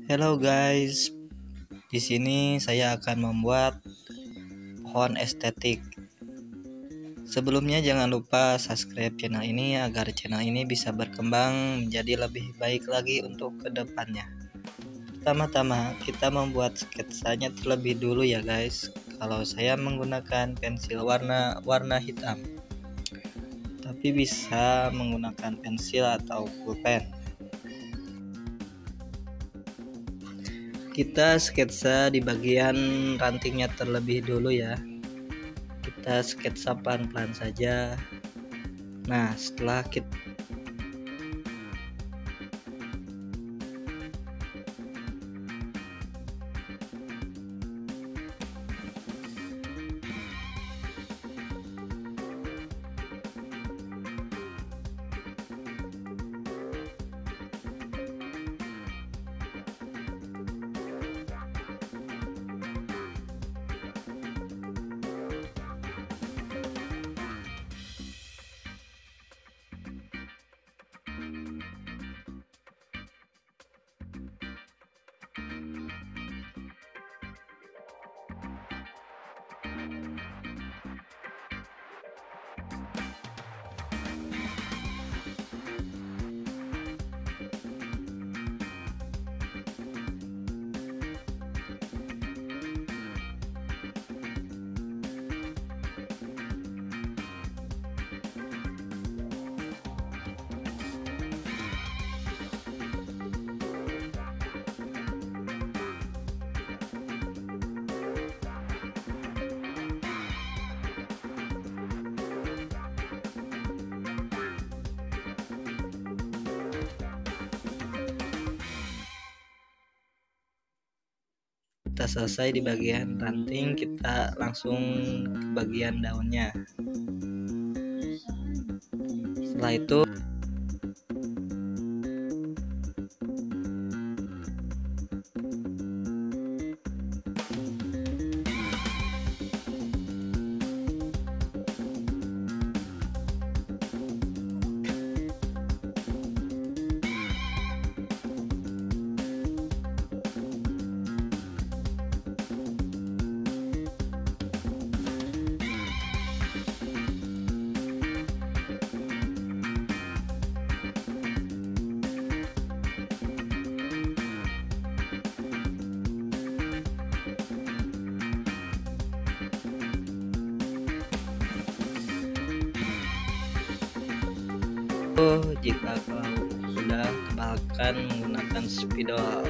Hello guys, di sini saya akan membuat pohon estetik. Sebelumnya jangan lupa subscribe channel ini agar channel ini bisa berkembang menjadi lebih baik lagi untuk kedepannya. Pertama-tama kita membuat sketsanya terlebih dulu ya guys. Kalau saya menggunakan pensil warna hitam, tapi bisa menggunakan pensil atau pulpen. Kita sketsa di bagian rantingnya terlebih dulu ya. Kita sketsa pelan-pelan saja. Nah, setelah kita selesai di bagian ranting, kita langsung ke bagian daunnya. Setelah itu jika kau sudah tebalkan menggunakan spidol.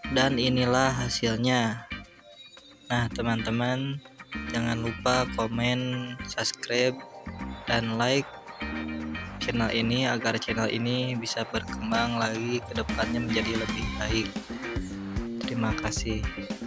dan inilah hasilnya. Nah teman-teman, jangan lupa komen, subscribe, dan like channel ini agar channel ini bisa berkembang lagi ke depannya menjadi lebih baik. Terima kasih.